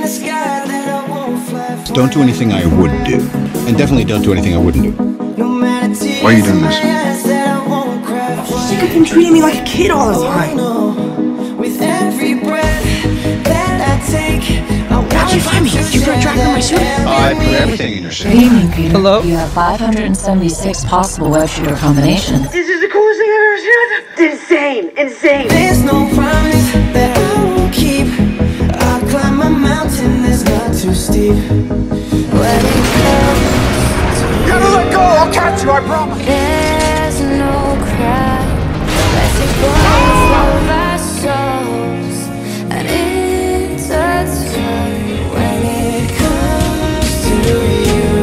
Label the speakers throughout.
Speaker 1: Don't do anything I would do. And definitely don't do anything I wouldn't do.
Speaker 2: Why are you doing this?
Speaker 3: You've been treating me like a kid all the time. How'd you find me? You put a tracker on my suit?
Speaker 1: I put everything in your suit.
Speaker 4: Good evening, Peter.
Speaker 3: Hello?
Speaker 4: You have 576 possible web shooter combinations.
Speaker 3: This is the coolest thing I've ever seen. It's insane. Insane.
Speaker 5: There's no promise that I won't keep. I'll climb a mountain that's not too steep.
Speaker 2: You gotta let go! I'll catch you, I promise!
Speaker 6: There's no cry. Let's explore of our souls and intertwine.
Speaker 5: When it comes to you,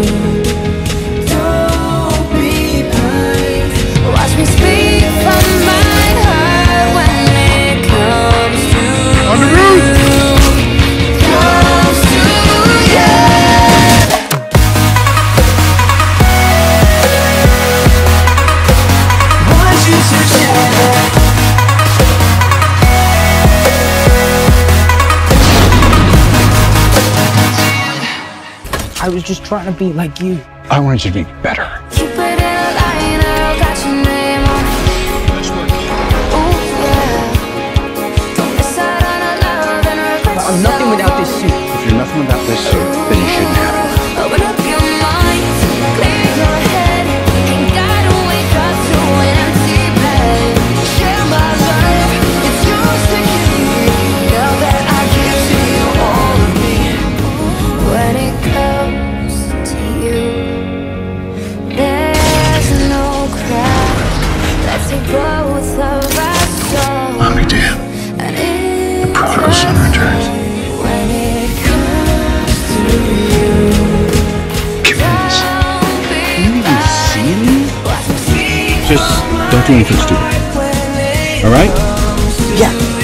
Speaker 5: don't be blind.
Speaker 6: Watch me speak from my heart when it comes to
Speaker 2: On the roof!
Speaker 6: comes to you.
Speaker 5: Want you to share.
Speaker 3: I was just trying to be like you.
Speaker 1: I wanted you to be better.
Speaker 6: You put in a line, I got your name on it. Ooh, yeah. Don't miss out on our love and regrets.
Speaker 3: I'm nothing without this suit.
Speaker 1: If you're nothing without this suit, then you shouldn't have it.
Speaker 6: Open up your mind, clear your head. Ain't gotta wake up to an empty bed. Share my life, it's yours to keep. Now that I give to you all of me. When it comes to you, there's no cry. Let's take both of our souls.
Speaker 2: Mommy, dear.
Speaker 6: And
Speaker 2: The prodigal son returns.
Speaker 6: when it comes to you,
Speaker 2: Give me this.
Speaker 1: Can you even see me? Just don't do anything stupid. All right?
Speaker 3: Yeah.